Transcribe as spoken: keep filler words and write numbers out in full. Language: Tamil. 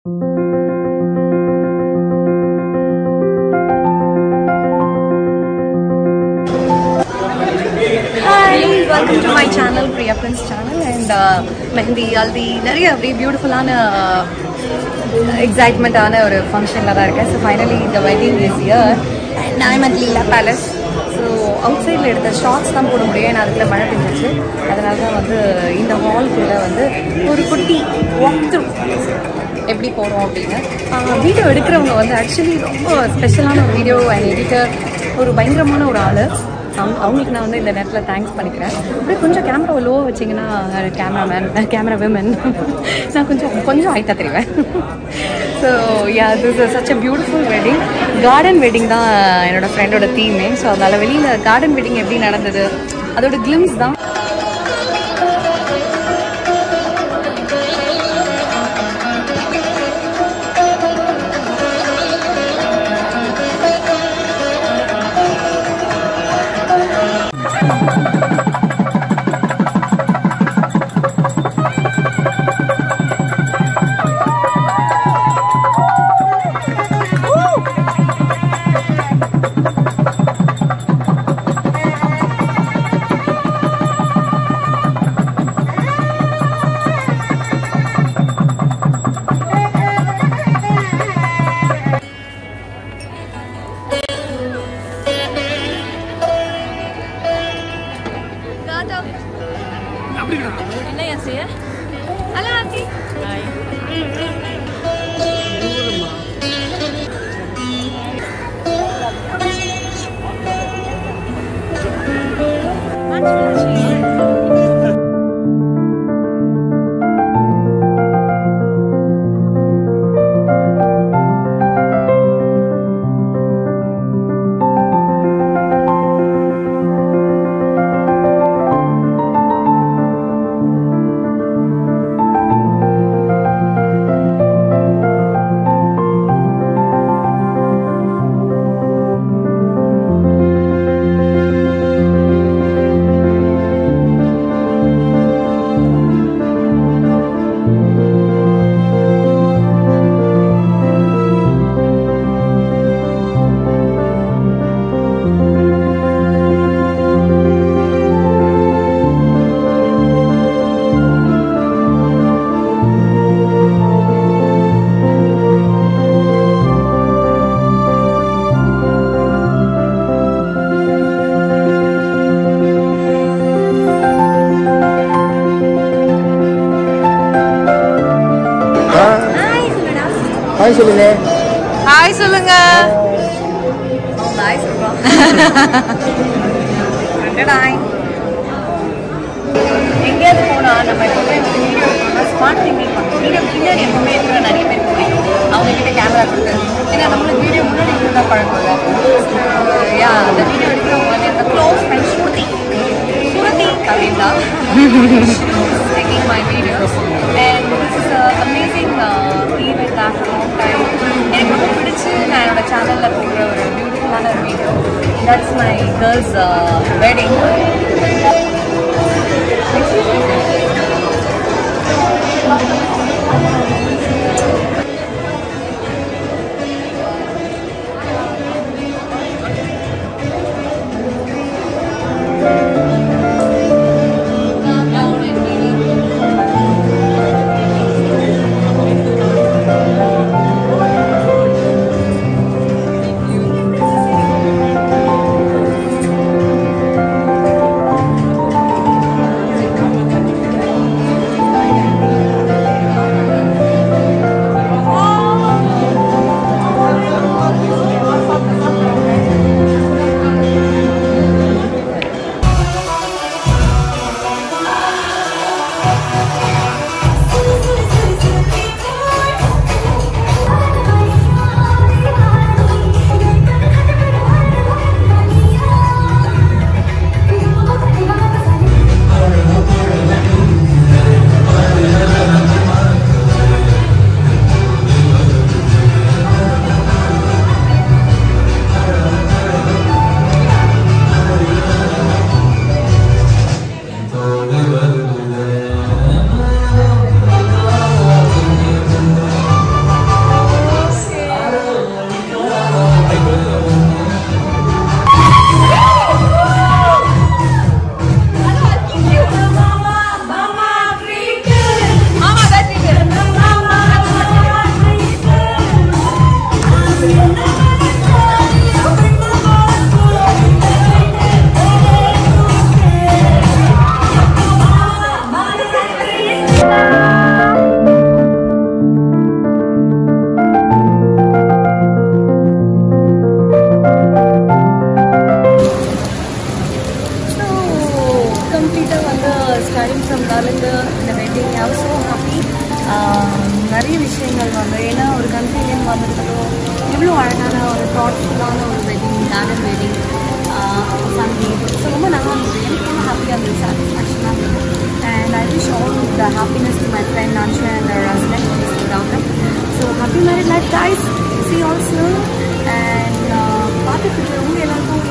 Welcome to my channel, priyaprince channel, and uh, mehendi, haldi, nariya very beautiful ana uh, excitement ana or function la da irukku. So finally the wedding is here, and I am at Leela Palace. So outside la edutha shots dhaan poda mudiyum, ena adukla mala penjichu. Adanal da vandu indha hall kulla vandu oru kutti walk through எப்படி போறோம் அப்படினா வீடியோ எடுக்கிறவங்க வந்து ஆக்சுவலி ரொம்ப ஸ்பெஷலான ஒரு வீடியோ அண்ட் எடிட்டர், ஒரு பயங்கரமான ஒரு ஆளு. அவங்க அவங்களுக்கு நான் வந்து இந்த நேரத்தில் தேங்க்ஸ் பண்ணிக்கிறேன். அப்படியே கொஞ்சம் கேமராவை லோவாக வச்சிங்கன்னா கேமராமேன் கேமரா விமன் நான் கொஞ்சம் கொஞ்சம் ஹைட்டாக தெரிவேன். So ya this is such a beautiful wedding. Garden wedding தான் என்னோடய ஃப்ரெண்டோட தீமே. ஸோ அதனால் வெளியில் கார்டன் வெட்டிங் எப்படி நடந்தது அதோட கிளிம்ஸ் தான். என்ன செய்ய? Hello aunty. ஹாய். ஹாய் சொல்லுங்க. ஹாய் சொல்லுங்க. ஹாய் சொல்றோம். ஹாய். எங்கேயாவது போனால் நம்ம எப்பவுமே வீடியோ எடுக்கணும்னா ஸ்மார்ட் டெக்னிக் பண்ணுவோம். வீடியோ பின்னாடி எப்பவுமே இருக்கிற நிறைய பேர் பிடிக்கும். அவங்க கிட்ட கேமரா கொடுத்து ஏன்னா நம்மளுக்கு வீடியோ முன்னாடி இருந்து தான் பழக்கம். யா அந்த வீடியோ எடுக்கிறவங்க வந்து இந்த க்ளோஸ் ஃப்ரெண்ட் ஸ்ருதி ஸ்ருதி அப்படின்னா taking my videos and this is an amazing uh, event after a long time. எனக்கு ரொம்ப பிடிச்சி நான் என்னோட சேனலில் போடுற ஒரு பியூட்டிஃபுல்லான ஒரு video. That's my girl's uh, wedding. இருந்தது. ஏன்னா ஒரு கண்ட்ரிலேருந்து வந்ததுக்கப்புறம் எவ்வளோ அழகான ஒரு தாட்ஃபுல்லான ஒரு wedding, garden wedding, sangeet. So ரொம்ப நல்லா இருந்தது. எனக்கு ரொம்ப ஹாப்பியாக இருந்தது, சாட்டிஸ்ஃபேக்ஷனாக இருந்தது. And I wish all the happiness to my friend Anshu and her husband, Mister Gautam. So happy married life guys. See you all soon. And பார்த்துட்டு உங்கள் எல்லாருக்கும்